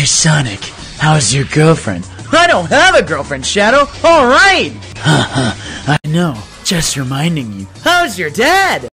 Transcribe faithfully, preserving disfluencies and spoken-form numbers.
Hey, Sonic, how's your girlfriend? I don't have a girlfriend, Shadow. All right. Haha, I know. Just reminding you. How's your dad?